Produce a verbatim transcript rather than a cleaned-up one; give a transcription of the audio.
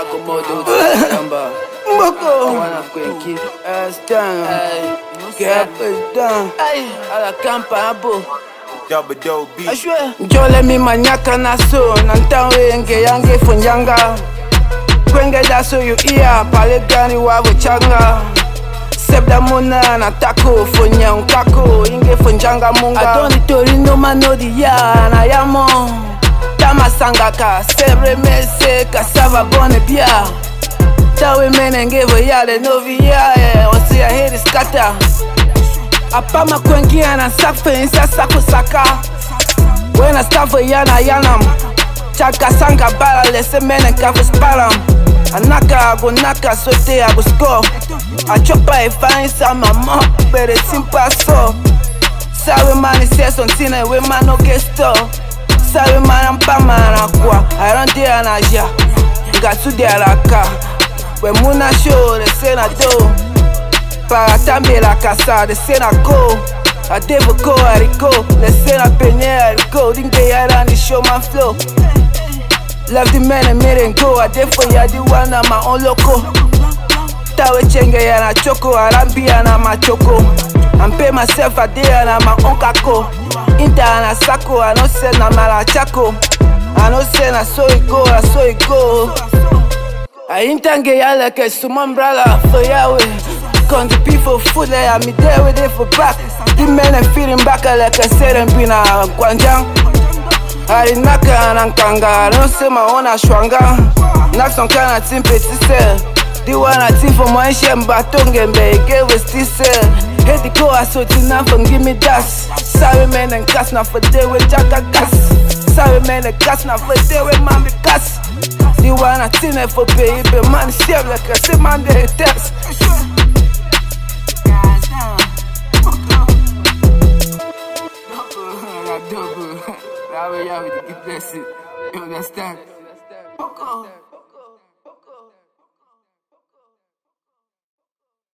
acomodo caramba. Mboko Wana kwenki Astan Captain Ala campa abo Double dope beat. Ashwe Njole mi manyaka na so Nantawe nge yange funjanga Kwenge da so yu iya Pale gani wawo changa Sebda muna na tako Fonya unkako Inge funjanga munga Adoni tori no manodi ya Na yamo Tama sangaka Sebre mese Kasava bone bia Tawe mene ngevo yale novi yae Osi ya heri skata Apama kwengia na sakfe insa sako saka Wena stafo yana yanam Chaka sanga bala lese mene kafu sparam Anaka ago naka sote ago score Achopa ifa insa mama Bere simpa so Sawe mani seson tina we mano gesto Sawe mana mpama na kwa Aronde anaja Ngatu de alaka We muna show de sena do Para tambe la casa de sena go A devo go ariko Le sena penye ariko Dingde yara ni show man flow Love the men and made and go A defo ya di wana ma on loco Tawe chenge ya na choco Arambi ya na ma choco I'm pay myself a day ya na ma on kako Inta na sako I no say na mala chako I no say na so it go I so it go I intange yale ke suma umbrella for Yahweh. Con the people food like I'm there with it for back. The men are feeling back like I said and been a Guanjang. I naka nankanga, don't say my own ashwanga. Nak some kind of team petty sell. The one I team for my shem batonge be get with this sell. Hey the go I so tina from give me that. Sorry men and cast na for day with jacka gas. Sorry man, the gas na for day with mommy gas. The one I think for pay, but man, share like I say, man, they test. Double, double. Now we have to get blessed. You understand?